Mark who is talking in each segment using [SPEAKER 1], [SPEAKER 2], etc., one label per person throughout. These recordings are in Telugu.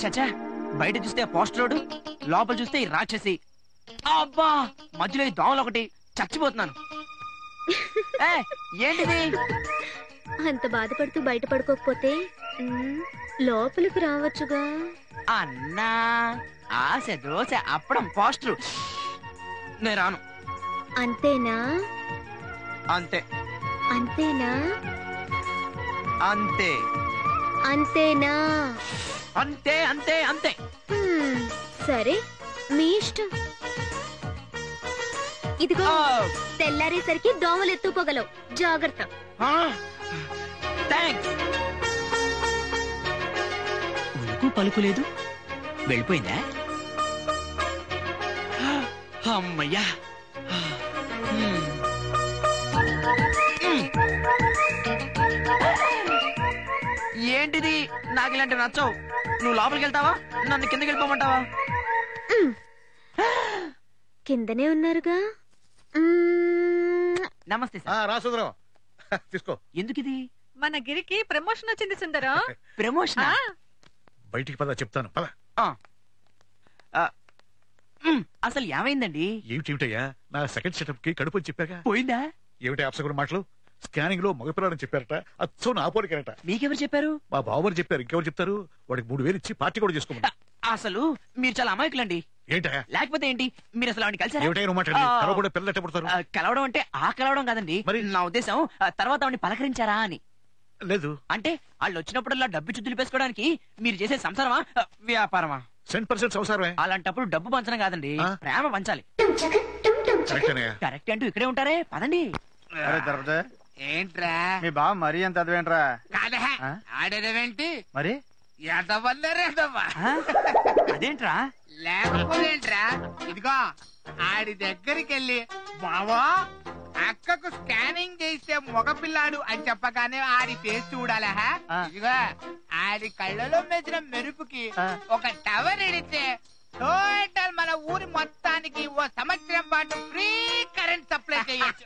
[SPEAKER 1] చచ్చా బయట చూస్తే పోస్టరోడు, లోపల చూస్తే ఈ రాక్షసి. అబ్బా మధ్యలో ఈ దోమలు ఒకటి, చచ్చిపోతున్నాను. ఏంటిది?
[SPEAKER 2] అంత బాధపడుతూ బయట పడుకోకపోతే లోపలికి రావచ్చుగా.
[SPEAKER 1] అన్నా ఆశ దోశ అప్పడం పోస్టరు. నేను రాను.
[SPEAKER 2] అంతేనా?
[SPEAKER 1] అంతే.
[SPEAKER 2] అంతేనా?
[SPEAKER 1] అంతే.
[SPEAKER 2] అంతేనా?
[SPEAKER 1] అంతే అంతే అంతే.
[SPEAKER 2] సరే మీ ఇష్టం. ఇదిగో తెల్లారేసరికి దోమలు ఎత్తుకోగలవు, జాగ్రత్త.
[SPEAKER 1] ఉలుకు పలుకు లేదు, వెళ్ళిపోయిందా? అమ్మయ్యా. ఏంటిది? నాకు ఇలాంటివి నచ్చవు. నువ్వు లోపలికి వెళ్తావా, నన్ను కిందకి వెళ్ళిపోమంటావా?
[SPEAKER 2] కిందనే ఉన్నారుగా.
[SPEAKER 1] నమస్తే సార్.
[SPEAKER 3] రాసుదరం తీసుకో.
[SPEAKER 1] ఎందుకు ఇది?
[SPEAKER 4] మన గిరికి ప్రమోషన్ వచ్చింది సుందరం.
[SPEAKER 1] ప్రమోషన్?
[SPEAKER 3] బయటికి పద, చెప్తాను పద.
[SPEAKER 1] అసలు ఏమైందండి?
[SPEAKER 3] ఏమిటయ్యా, నా సెకండ్ సెటప్ కి కడుపు చెప్పాక
[SPEAKER 1] పోయిందా?
[SPEAKER 3] ఏమిటి అప్సగుడు మాటలు? స్కానింగ్ లో మగపిల్లాడని చెప్పారట, అచ్చో నా పోలికరట.
[SPEAKER 1] మీకెవరు చెప్పారు?
[SPEAKER 3] మా బావమని చెప్పారు. ఇంకెవరు చెప్తారు? వాడికి 3000 ఇచ్చి పార్టీ కూడా చేసుకోమని.
[SPEAKER 1] అసలు మీరు చాలా అమాయకులండి.
[SPEAKER 3] ఏంటా?
[SPEAKER 1] లేకపోతే ఏంటి, మీరు అసలు ఆవిడ కలిసారా?
[SPEAKER 3] పిల్లలు పుడతారు.
[SPEAKER 1] కలవడం అంటే ఆ కలవడం కాదండి.
[SPEAKER 3] మరి
[SPEAKER 1] నా ఉద్దేశం తర్వాత ఆవిడ పలకరించారా అని.
[SPEAKER 3] లేదు.
[SPEAKER 1] అంటే వాళ్ళు వచ్చినప్పుడల్లా డబ్బు చుట్టూ పేసుకోవడానికి మీరు చేసే సంసారమా వ్యాపారమా?
[SPEAKER 3] 100% సంసారమే.
[SPEAKER 1] అలాంటప్పుడు డబ్బు పంచడం కాదండి, ప్రేమ పంచాలి. కరెక్ట్ అంటూ ఇక్కడే ఉంటారే, పదండి.
[SPEAKER 5] ఏంట్రా మీ బావ మరీ ఎంత అదవేంట్రా? ఆడేదేంటి మరి?
[SPEAKER 1] అదేంట్రా?
[SPEAKER 5] లేకపోతేంట్రా, ఇదిగో ఆడి దగ్గరికి వెళ్ళి బావా అక్కకు స్కానింగ్ చేస్తే మగపిల్లాడు అని చెప్పగానే ఆడి ఫేస్ చూడాలా? ఇదిగో ఆడి కళ్ళలో మెచ్చిన మెరుపుకి ఒక టవర్ ఎడితే టోటల్ మన ఊరి మొత్తానికి ఓ సంవత్సరం పాటు ఫ్రీ కరెంట్ సప్లై చేయొచ్చు.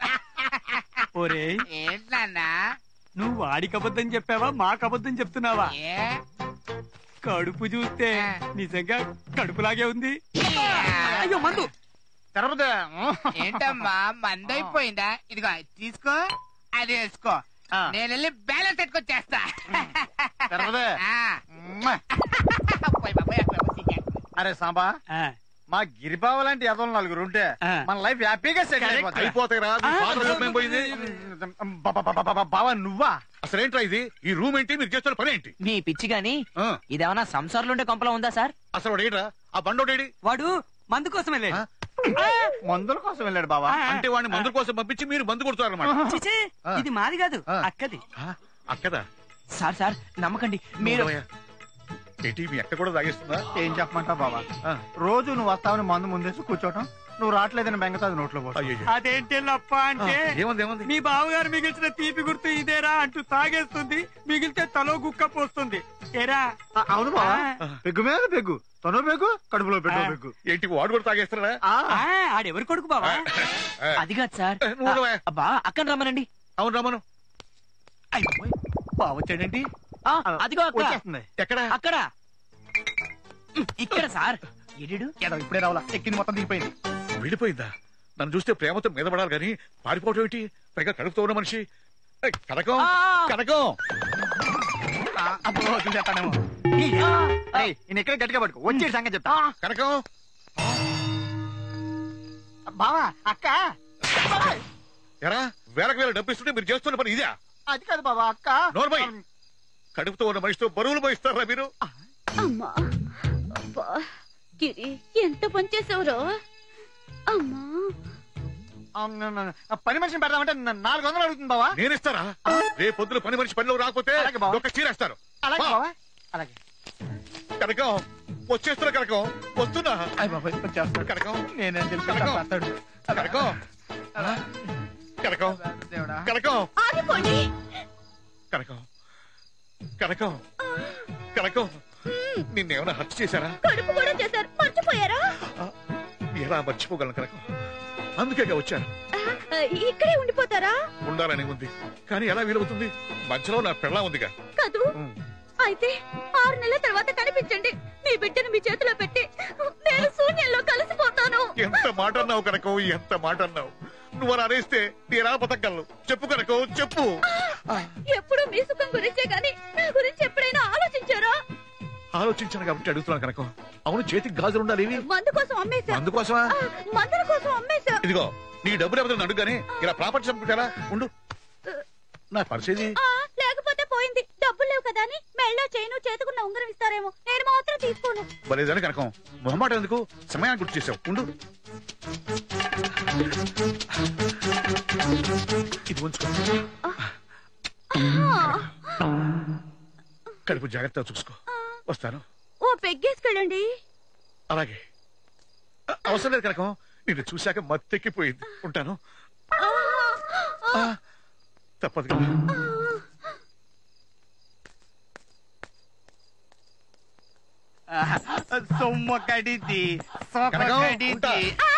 [SPEAKER 5] ఏంటన్నా
[SPEAKER 6] నువ్వు వాడికి అబద్ధం చెప్పావా, మాకు అబద్ధం చెప్తున్నావా? కడుపు చూస్తే నిజంగా కడుపులాగే ఉంది. అయ్యో మందు.
[SPEAKER 5] ఏంటమ్మా మందు అయిపోయిందా? ఇదిగో తీసుకో, అది వేసుకో, నేను వెళ్ళి బ్యాలెన్స్ పెట్టుకొచ్చేస్తా.
[SPEAKER 7] అరే సాంబా, మా గిరిబావ లాంటి ఎదవలు 4 ఉంటే మన లైఫ్ హ్యాపీగా సెటిల్
[SPEAKER 3] అయిపోతాయి.
[SPEAKER 7] బావా నువ్వా?
[SPEAKER 3] అసలేంట్రా ఇది? ఈ రూమ్ ఏంటి? మీరు చేస్తున్న పని ఏంటి?
[SPEAKER 1] మీ పిచ్చి గాని ఇదేమన్నా సంసారంలో ఉండే కొంపలో ఉందా సార్?
[SPEAKER 3] అసలు వాడు ఏంట్రా? ఆ బండోడేడి?
[SPEAKER 6] వాడు మందు కోసం వెళ్ళాడు.
[SPEAKER 7] మందుల కోసం వెళ్ళాడు బావా?
[SPEAKER 3] అంటే వాడిని మందుల కోసం పంపించి మీరు మందు కొడుతారన్నమాట.
[SPEAKER 6] ఇది మాది కాదు, అక్కది.
[SPEAKER 3] అక్కదా?
[SPEAKER 1] సార్ సార్ నమ్మకండి. మీరు
[SPEAKER 3] ఏంటి మీ అక్క కూడా తాగేస్తుందా?
[SPEAKER 7] ఏం చెప్పమంటావు బావా, రోజు నువ్వు వస్తావని మందు ముందేసి కూర్చోటం, నువ్వు రావట్లేదని బెంగతో అది నోట్లో పోతావు.
[SPEAKER 6] అదేంటి లప్ప అంటే మీ బావగారు మిగిల్చిన తీపి గుర్తు ఇదేరా అంటూ తాగేస్తుంది, మిగిలితే తలో గుక్క పోస్తుంది. ఏరా?
[SPEAKER 7] అవును బావా, పెగ్గు మీద పెగ్గు, తను పెగ్గు, కడుపులో పెట్టు పెగ్గు.
[SPEAKER 3] ఏంటి వాడు కూడా తాగేస్తారా?
[SPEAKER 6] ఆడెవరు కొడుకు బావా?
[SPEAKER 1] అది కాదు సార్. అబ్బా అక్కని రమ్మనండి.
[SPEAKER 3] అవును రమ్మను.
[SPEAKER 7] బావ వచ్చాడేంటి?
[SPEAKER 1] అదిగో
[SPEAKER 3] ఎక్కడ?
[SPEAKER 1] అక్కడ ఇక్కడ సార్.
[SPEAKER 7] ఇప్పుడే రావాలా, ఎక్కింది మొత్తం దిగిపోయింది.
[SPEAKER 3] విడిపోయిందా? నన్ను చూస్తే ప్రేమతో మీద పడాలి గాని పారిపోవటం ఏంటి? పైగా కడుపుతో ఉన్న మనిషి. కనకం కనకం
[SPEAKER 7] చెప్తానేమో. ఎక్కడ గట్టిగా పట్టుకో, వచ్చే సంగతి చెప్తా.
[SPEAKER 3] కనకం
[SPEAKER 7] బావా అక్క
[SPEAKER 3] ఎరా వేలకు వేల డబ్బు ఇస్తుంటే మీరు చేస్తున్న పని ఇదే?
[SPEAKER 7] అది కాదు బావా అక్క.
[SPEAKER 3] నోర్మై, కడుపుతో ఉన్న మనిషితో బరువులు పోయిస్తారా మీరు?
[SPEAKER 2] అమ్మా గిరి, ఎంత పని చేసావురో. అమ్మా
[SPEAKER 7] పని మనిషిని పెడదామంటే 400 అడుగుతుంది బావా.
[SPEAKER 3] నేను ఇస్తారా? రేపు పొద్దున పని మనిషి పనిలో రాకపోతే ఒక చీరేస్తారు.
[SPEAKER 7] అలాగే బావా, అలాగే.
[SPEAKER 3] కనకం వచ్చేస్తున్నా, కనకం వస్తున్నా. కనకం
[SPEAKER 7] నేనేం తెలుసు?
[SPEAKER 3] కనకం కనకం కనకం కనకం కనకం కనకం కనకం నిన్నేమైనా హత్య చేశారా?
[SPEAKER 2] కడుపు కూడా చేశారు, మర్చిపోయారా?
[SPEAKER 3] ఎలా మర్చిపోగలను కనకం? అందుకేగా వచ్చాను.
[SPEAKER 2] ఇక్కడే ఉండిపోతారా?
[SPEAKER 3] ఉండాలని ఉంది, కానీ ఎలా వీలవుతుంది? మధ్యలో నా పెళ్ళా ఉందిగా.
[SPEAKER 2] కాదు, అయితే 6 నెలల తర్వాత కనిపించండి. మీ బిడ్డను మీ చేతిలో పెట్టి నేను శూన్యంలో కలిసిపోతాను.
[SPEAKER 3] ఎంత మాట అన్నావు కనకం, ఎంత మాట అన్నావు. నువ్వు అలా అనేస్తే నేనా బతకగలను? చెప్పు కనకం, చెప్పు.
[SPEAKER 2] ఎప్పుడు మీ సుఖం గురించే గాని నా గురించి ఎప్పుడైనా ఆలోచించారా?
[SPEAKER 3] ఆలోచించాను కాబట్టి అడుగుతున్నాను కనకం. అవును, చేతికి గాజులు ఉండాలి.
[SPEAKER 2] మందు కోసం అమ్మేశా.
[SPEAKER 3] అందుకోసమా?
[SPEAKER 2] మందుల కోసం అమ్మేశా.
[SPEAKER 3] ఇదిగో నీ డబ్బులు ఎవరు అడుగుగానే ఇలా ప్రాపర్టీ చంపుకుంటారా? ఉండు, నా పరిస్థితి.
[SPEAKER 2] లేకపోతే పోయింది. డబ్బులు లేవు కదా అని మెళ్ళో చేయను చేతుకున్న ఉంగరం ఇస్తారేమో, నేను మాత్రం తీసుకోను.
[SPEAKER 3] బలేదని కనకం, మొహమాట ఎందుకు? సమయాన్ని గుర్తు చేసావు. ఉండు, ఇది ఉంచుకో. కడుపు జాగ్రత్తగా చూసుకో. వస్తాను.
[SPEAKER 2] ఓ పెగ్గేసుకెళ్ళండి.
[SPEAKER 3] అలాగే. అవసరం లేదు కనకం, నిన్ను చూశాక మత్తెక్కిపోయింది. ఉంటాను. తప్పదు కదా.
[SPEAKER 7] సొమ్మ కడిది
[SPEAKER 3] ఉంటా.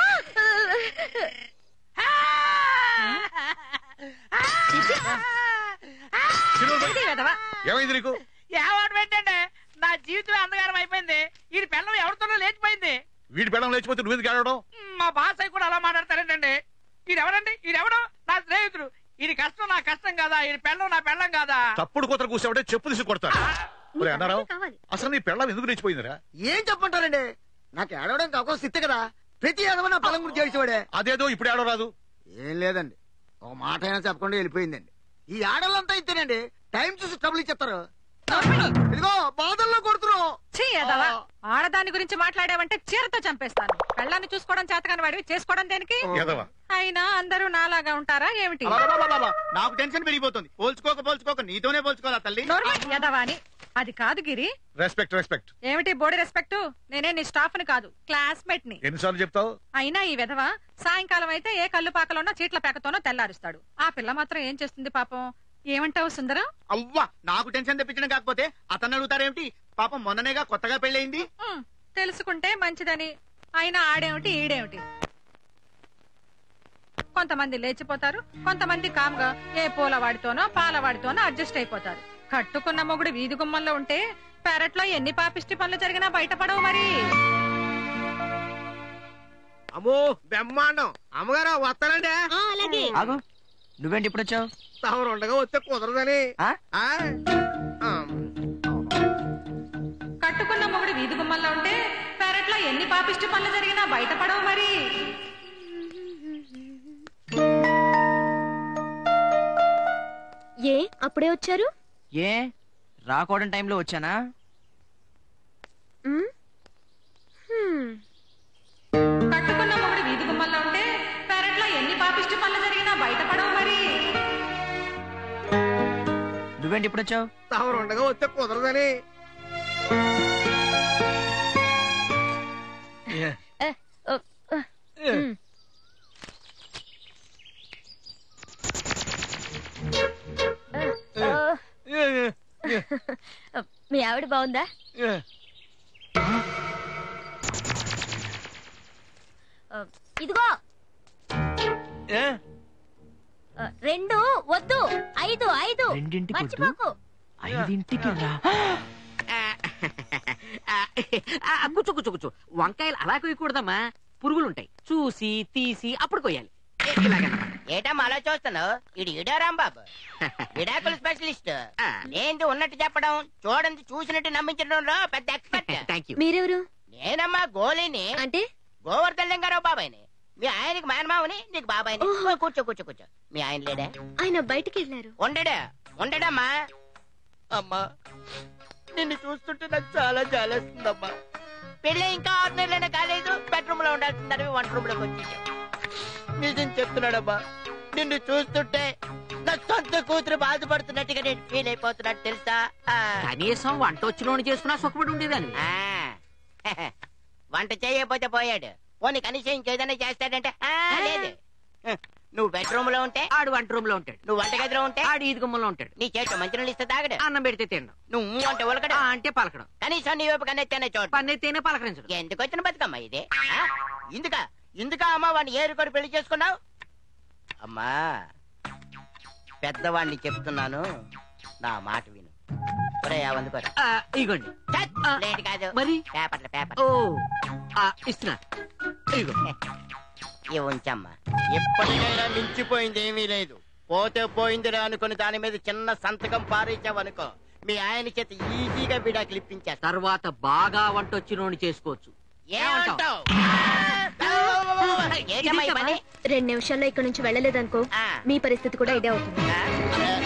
[SPEAKER 3] ఏమైంది నీకు?
[SPEAKER 1] ఏవాడు పెట్టండి, నా జీవితం అంధకారం అయిపోయింది. ఈ పిల్లం ఎవరితోనో లేచిపోయింది.
[SPEAKER 3] వీడి పెళ్ళం లేచిపోతే నువ్వెందుకు ఆడడం?
[SPEAKER 1] మా బాస్ అయి కూడా అలా మాట్లాడతారేంటండి? ఈడెవరండి? ఈడెవడో నా స్నేహితుడు. ఇది కష్టం నా కష్టం కాదా? ఈ పెళ్ళం నా పెళ్ళం కాదా?
[SPEAKER 3] తప్పుడు కూతురు కూసావంటే చెప్పు తీసి కొడతాను. అన్నారావు, అసలు నీ పెళ్ళం ఎందుకు లేచిపోయిందిరా?
[SPEAKER 8] ఏం చెప్పంటారండి? నాకు ఏడవడానికి అవకాశం సిద్ధ కదా. ప్రతి ఏదవ నా పొలం గురించి చేసేవాడే.
[SPEAKER 3] అదేదో ఇప్పుడు ఏడవ రాదు.
[SPEAKER 8] ఏం లేదండి, ఒక మాట అయినా చెప్పకుండా వెళ్ళిపోయిందండి. ఈ ఆడలంతా ఇస్తేనండి టైం చూసి ట్రబుల్ ఇచ్చేస్తారు. ఇదిగో బాధల్లో కొడుతున్నావు.
[SPEAKER 4] ఆడదాని గురించి మాట్లాడావంటే చీరతో చంపేస్తాను. పెళ్ళాన్ని చూసుకోవడం చేతకాని వాడివి, చేసుకోవడం దేనికి? అయినా అందరూ నాలాగా ఉంటారా ఏమిటి?
[SPEAKER 7] నాకు టెన్షన్ పెరిగిపోతుంది. పోల్చుకోక నీతోనే పోల్చుకోవాలా తల్లి?
[SPEAKER 4] యదవాని అది కాదు గిరి.
[SPEAKER 3] రెస్పెక్ట్ రెస్పెక్ట్
[SPEAKER 4] ఏమిటి బోడి రెస్పెక్ట్? నేనే నీ స్టాఫ్ ని కాదు, క్లాస్మేట్ ని.
[SPEAKER 3] ఎన్నిసార్లు చెప్తావు?
[SPEAKER 4] అయినా ఈ విధవ సాయంకాలం అయితే ఏ కళ్ళు పాకలోనో చీట్ల పేకతోనో తెల్లారుస్తాడు. ఆ పిల్ల మాత్రం ఏం చేస్తుంది పాపం? ఏమంటావు సుందరం?
[SPEAKER 7] అవ్వా, నాకు టెన్షన్ తెప్పించడం కాకపోతే అతను అడుగుతారేమిటి? పాపం మొన్ననేగా కొత్తగా పెళ్ళయింది.
[SPEAKER 4] తెలుసుకుంటే మంచిదని. అయినా ఆడేమిటి ఈడేమిటి? కొంతమంది లేచిపోతారు, కొంతమంది కామ్గా ఏ పూలవాడితోనో పాలవాడితోనో అడ్జస్ట్ అయిపోతారు. కట్టుకున్న మొగుడు వీధి గుమ్మంలో ఉంటే పెరట్లో ఎన్ని పాపిష్టి పనులు జరిగినా బయటపడవు మరి.
[SPEAKER 8] అమ్మో బ్రహ్మాండం. అమ్మగారు వస్తానండి.
[SPEAKER 2] అలాగే.
[SPEAKER 1] ఆగు, నువ్వేంటి ఇప్పుడు వచ్చావు?
[SPEAKER 8] తమరు ఉండగా వస్తే కుదరదని.
[SPEAKER 4] కట్టుకున్న మొగుడు వీధి గుమ్మంలో ఉంటే పెరట్లో ఎన్ని పాపిష్టి పనులు జరిగినా బయటపడవు మరి.
[SPEAKER 2] ఏ అప్పుడే వచ్చారు?
[SPEAKER 1] ఏ రాకూడని టైంలో వచ్చానా?
[SPEAKER 4] కట్టుకున్న మొగుడు వీధి గుమ్మంలో ఉంటే పెరట్లో ఎన్ని పాపిష్టి పనులు జరిగినా బయటపడవు మరి.
[SPEAKER 1] నువ్వేంటి ఇప్పుడు వచ్చావు?
[SPEAKER 8] తమరు ఉండగా వస్తే కుదరదని.
[SPEAKER 2] మీ ఆవిడ బాగుందా? ఇదిగో 2 వద్దు, 5
[SPEAKER 1] రెండింటికి వద్దు,
[SPEAKER 2] మర్చిపోకు.
[SPEAKER 1] 5ంటికి రా.
[SPEAKER 9] కూర్చో. వంకాయలు అలా కొయ్యకూడదమ్మా, పురుగులుంటాయి. చూసి తీసి అప్పుడు కొయ్యాలి.
[SPEAKER 10] ఏటమ్మా అలా చూస్తున్నావు? ఇది ఇడా రాంబాబు, విడాకుల స్పెషలిస్ట్. ఏంటి ఉన్నట్టు చెప్పడం, చూడండి చూసినట్టు నమ్మించడంలో పెద్ద ఎక్స్పర్ట్.
[SPEAKER 9] Thank you.
[SPEAKER 2] మీరెవరు?
[SPEAKER 10] నేనమ్మా గోళీని,
[SPEAKER 2] అంటే
[SPEAKER 10] గోవర్ధన్ లింగారావు బాబాయ్ని. మీ ఆయనకి మేనమావని, నీకు బాబాయ్ని. కూర్చో. మీ ఆయన లేడా?
[SPEAKER 2] ఆయన బయటికి వెళ్ళారు.
[SPEAKER 10] ఉండడమ్మా. అమ్మా, నిన్ను చూస్తుంటే నాకు చాలా జాలేస్తుందమ్మా. పెళ్ళి ఇంకా 6 నెలలైనా కాలేదు, బెడ్రూమ్ లో ఉండాల్సిందని వంట రూమ్ లోకి వచ్చేసాం. నిజం చెప్తున్నాడమ్మా, నిన్ను చూస్తుంటే నా సొంత కూతురు బాధపడుతున్నట్టుగా నేను ఫీల్ అయిపోతున్నట్టు తెలుసా?
[SPEAKER 9] కనీసం వంట వచ్చినోని చేసుకున్నా సుఖపడి ఉండేదాన్ని.
[SPEAKER 10] వంట చేయకపోతే పోయాడు, పోనీ కనీసం ఇంకేదైనా చేస్తాడంటే లేదు. నువ్వు బెడ్రూమ్ లో ఉంటే
[SPEAKER 9] ఆడు వంట రూమ్ లో ఉంటాడు,
[SPEAKER 10] నువ్వు వంట గదిలో ఉంటే
[SPEAKER 9] ఆడు ఈది గుమ్మంలో ఉంటాడు.
[SPEAKER 10] నీ చేతిలో మంచినీళ్ళు ఇస్తే తాగడు,
[SPEAKER 9] అన్నం పెడితే తినడం,
[SPEAKER 10] నువ్వు అంటే ఉలకడం,
[SPEAKER 9] అంటే పలకడం,
[SPEAKER 10] కనీసం నీ వైపు కన్నెత్తేనే చోటు
[SPEAKER 9] పన్నెత్తేనే పలకరించడం.
[SPEAKER 10] ఎందుకు వచ్చిన బతుకమ్మా ఇది? ఇందుకా అమ్మా వాడిని ఏరుకొని పెళ్లి చేసుకున్నావు? అమ్మా, పెద్దవాడిని చెప్తున్నాను, నా మాట విను. అందుకోరా
[SPEAKER 9] ఇగోండి
[SPEAKER 10] లేట్ కాదు
[SPEAKER 9] మరి
[SPEAKER 10] పేపర్లు పేపర్
[SPEAKER 9] ఓ ఇస్తున్నా ఇగో
[SPEAKER 10] ఇవి ఉంచమ్మా. ఎప్పటికైనా మించిపోయింది ఏమీ లేదు. పోతే పోయిందిరా అనుకుని దాని మీద చిన్న సంతకం పారేసావనుకో మీ ఆయన చేత ఈజీగా విడాకులు ఇప్పించేస్తా.
[SPEAKER 9] తర్వాత బాగా వంట వచ్చినోని చేసుకోవచ్చు.
[SPEAKER 10] ఏమంటావ్? ఏటమ్మా ఈ పని?
[SPEAKER 2] 2 నిమిషాల్లో ఇక్కడ నుంచి వెళ్ళలేదనుకో మీ పరిస్థితి కూడా ఇదే అవుతుంది.